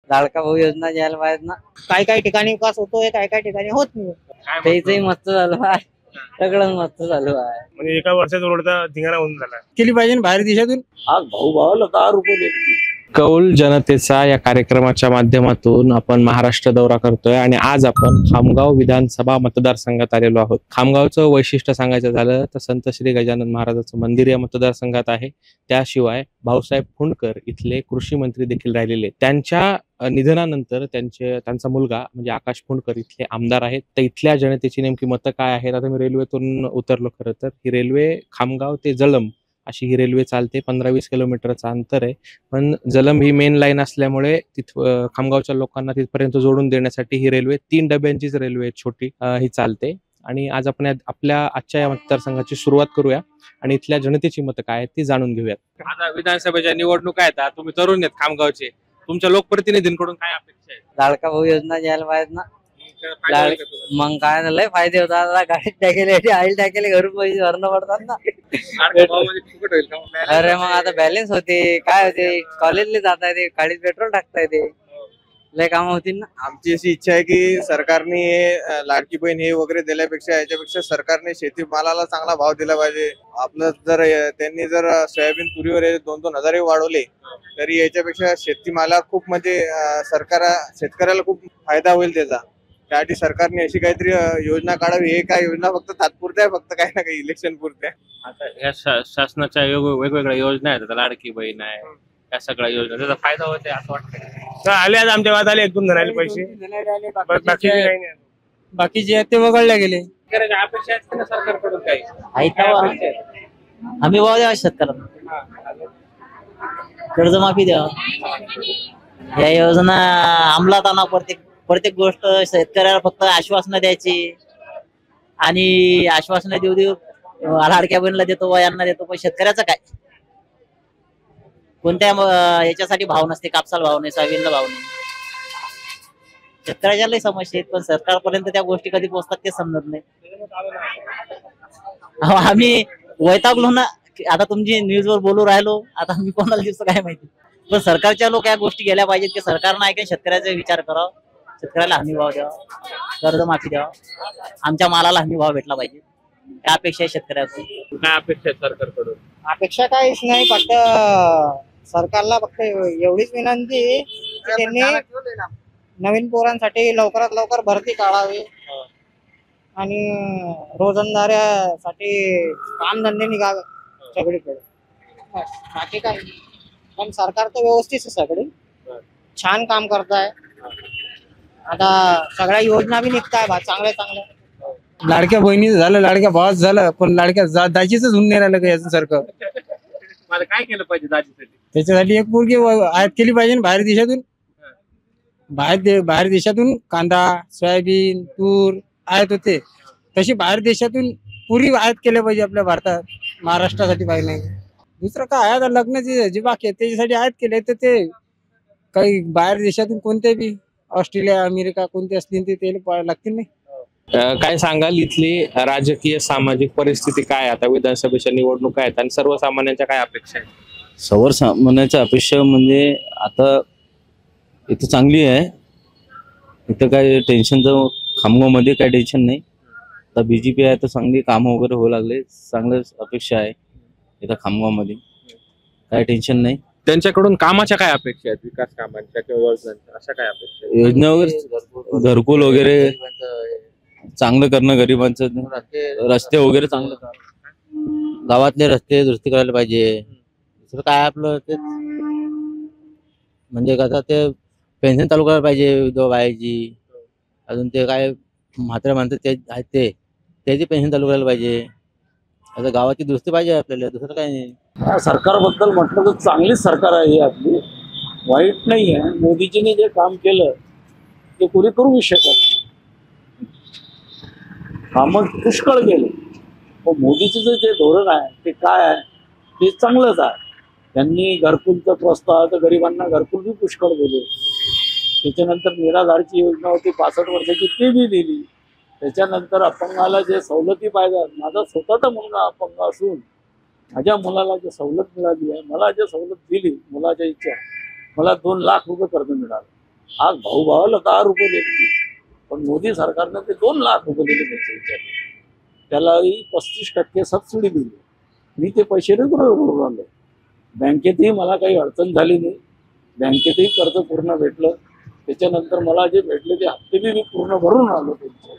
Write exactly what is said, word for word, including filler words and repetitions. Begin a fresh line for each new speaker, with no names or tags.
लाडका भाऊ योजना द्यायला पाहिजे ना. काही काही ठिकाणी विकास होतोय, काही काही ठिकाणी होत नाही. त्याचंही मस्त झालं आहे, सगळं मस्त झालं आहे.
म्हणजे एका वर्षात रोडचा धिंगाणा होऊन झाला.
केली पाहिजे बाहेर देशातून. आज भाऊ भावाला दहा रुपये देत.
कौल जनतेचा या कार्यक्रमाच्या माध्यमातून आपण महाराष्ट्र दौरा करतोय आणि आज आपण खामगाव विधानसभा मतदारसंघात आलेलो आहोत. खामगावचं वैशिष्ट्य सांगायचं झालं तर संत श्री गजानन महाराजाचं मंदिर या मतदारसंघात आहे. त्याशिवाय भाऊसाहेब फुंडकर इथले कृषी मंत्री देखील राहिलेले. त्यांच्या निधनानंतर त्यांचे त्यांचा मुलगा म्हणजे आकाश फुंडकर इथले आमदार आहेत. तर इथल्या जनतेची नेमकी मतं काय आहेत? आता मी रेल्वेतून उतरलो. खरं तर ही रेल्वे खामगाव ते जलम अशी ही रेल्वे चालते. पंधरा वीस किलोमीटरचं अंतर आहे, पण जलम ही मेन लाईन असल्यामुळे तिथ खामगावच्या लोकांना तिथपर्यंत जोडून देण्यासाठी ही रेल्वे तीन डब्यांचीच रेल्वे छोटी ही चालते. आणि आज आपण आपल्या आजच्या या मतदारसंघाची सुरुवात करूया आणि इथल्या जनतेची मतं काय आहेत ती जाणून घेऊयात. आता विधानसभेच्या निवडणुका आहेत, तुम्ही तरुण आहेत खामगावचे, तुमच्या लोकप्रतिनिधींकडून काय अपेक्षा आहे?
लाडका भाऊ योजना द्यायला पाहिजे ना. मग काय झालंय फायदे होतात. आता गाडीत टाकेले आईल टाकेले घरून पैसे भरणं पडतात ना. अरे मग आता बॅलन्स होते, काय होते, कॉलेजला जाता येते, गाडीत पेट्रोल टाकता येते, लय काम होतील ना.
आमची अशी इच्छा आहे की सरकारने हे लाडकी बहीण हे वगैरे दिल्यापेक्षा याच्यापेक्षा सरकारने शेतीमालाला चांगला भाव दिला पाहिजे. आपलं जर त्यांनी जर सोयाबीन तुरीवर दोन दोन हजारही वाढवले तरी याच्यापेक्षा शेतीमाला खूप म्हणजे सरकार शेतकऱ्याला खूप फायदा होईल त्याचा. त्यासाठी सरकारने अशी काहीतरी योजना काढावी. हे काय योजना फक्त तात्पुरत्या आहे, फक्त काही ना काही इलेक्शन पुरत्या.
आता या शासनाच्या वेगवेगळ्या योजना आहेत, लाडकी बहीण आहे, या सगळ्या योजना त्याचा फायदा होते असं वाटतं.
आले आज आमच्या गावात आले एक दोन जणांनी पैसे, बाकी काही नाही.
बाकीचे आहेत ते वगळले गेले.
अपेक्षा असते ना सरकारकडून काही?
आम्ही भाव द्यावा शेतकऱ्यांना, कर्जमाफी द्यावा, या योजना अंमलात आणा. प्रत्येक प्रत्येक गोष्ट शेतकऱ्याला फक्त आश्वासनं द्यायची आणि आश्वासनं देऊ देऊ लाडक्या बहिणीला देतो, वयांना देतो, पण शेतकऱ्याचं काय? कोणत्या याच्यासाठी भाव नसते, कापसाला भाव नाही, सोयाबीनला भाव नाही. शेतकऱ्याच्या लई समस्या आहेत, पण सरकारपर्यंत त्या गोष्टी कधी पोहोचतात ते समजत नाही. आम्ही वैतागलो ना. आता तुमची न्यूजवर बोलू राहिलो, आता मी कोणाला दिसतो काय माहिती. पण सरकारच्या लोक या गोष्टी गेल्या पाहिजेत की सरकारनं ऐकून शेतकऱ्याचा विचार करावा, शेतकऱ्याला हमी भाव द्यावा, कर्जमाफी द्यावा, आमच्या मालाला हमी भाव भेटला पाहिजे. काय अपेक्षा आहे शेतकऱ्याची?
काय अपेक्षा आहे सरकारकडून?
अपेक्षा काहीच नाही, फक्त सरकारला फक्त एवढीच विनंती की त्यांनी नवीन पोरांसाठी लवकरात लवकर भरती काढावी आणि रोजंदाऱ्यासाठी कामधंदे निघावे सगळीकडे. बाकी काय पण सरकार तर व्यवस्थित आहे, सगळे छान काम करताय. आता सगळ्या योजना बी निघताय बा चांगल्या चांगल्या.
लाडक्या बहिणीचं झालं, लाडक्या भावाचं झालं, पण लाडक्या दाजीच होऊन नाही राहिलं का याचं सारखं.
मला काय केलं पाहिजे दाजीसाठी?
त्याच्यासाठी एक मुलगी आयात केली पाहिजे बाहेर देशातून. बाहेर दे बाहेर देशातून कांदा, सोयाबीन, तूर आयात होते, तशी बाहेर देशातून पुरी आयात केल्या पाहिजे आपल्या भारतात. महाराष्ट्रासाठी पाहिजे नाही, दुसरं काय आता लग्नाची जे बाकी आहे त्याच्यासाठी आयात केले. तर ते काही बाहेर देशातून कोणते बी ऑस्ट्रेलिया, अमेरिका कोणते असतील ते त्याला लागतील नाही.
काय सांगाल इथली राजकीय सामाजिक परिस्थिती काय? आता विधानसभेच्या निवडणुका आहेत आणि सर्वसामान्यांच्या काय अपेक्षा आहेत?
सर्वसामान्यांच्या अपेक्षा म्हणजे आता इथं चांगली आहे, इथं काय टेन्शनचं खामगावमध्ये काय टेन्शन नाही. आता बीजेपी आहे तर चांगली कामं वगैरे होऊ लागले, चांगलं अपेक्षा आहे इथं खामगावमध्ये, काय टेन्शन नाही.
त्यांच्याकडून कामाच्या काय अपेक्षा आहेत? विकास कामांच्या किंवा योजनांच्या अशा काय अपेक्षा?
योजना वगैरे घरकुल वगैरे चांगलं करणं, गरिबांचं रस्ते वगैरे चांगलं, गावातले रस्ते दुरुस्ती करायला पाहिजे. दुसरं काय आपलं ते म्हणजे कसं ते पेन्शन चालू करायला पाहिजे विधवा बायाची. अजून ते काय म्हाताऱ्या माणसं ते आहेत ते त्याची पेन्शन चालू करायला पाहिजे. आता गावाची दुरुस्ती पाहिजे आपल्याला, दुसरं काय नाही.
सरकारबद्दल म्हटलं तर चांगलीच सरकार आहे ही आपली, वाईट नाही आहे. मोदीजीने जे काम केलं ते कोणी करू शकत नाही. कामं पुष्कळ गेले, पण मोदीचं जे धोरण आहे ते काय आहे ते चांगलंच आहे. त्यांनी घरकुलचा प्रस्ताव तर गरिबांना घरकुल बी पुष्कळ दिले. त्याच्यानंतर निराधारची योजना होती पासष्ट वर्षाची ती बी दिली. त्याच्यानंतर अपंगाला जे सवलती पाहिजे, माझा स्वतःचा मुलगा अपंग असून माझ्या मुलाला जे सवलत मिळाली आहे, मला जे सवलत दिली मुलाच्या इच्छा, मला दोन लाख रुपये कर्ज मिळालं. आज भाऊ भावाला दहा रुपये देत नाही, पण मोदी सरकारनं ते दोन लाख रुपये दिले त्याचे विचार, त्यालाही पस्तीस टक्के सबसिडी दिली. मी ते पैसे रेग्युलर भरून आलो. बँकेतही मला काही अडचण झाली नाही, बँकेतही कर्ज पूर्ण भेटलं. त्याच्यानंतर मला जे भेटले ते हप्ते बी मी पूर्ण भरून आलो त्यांचे.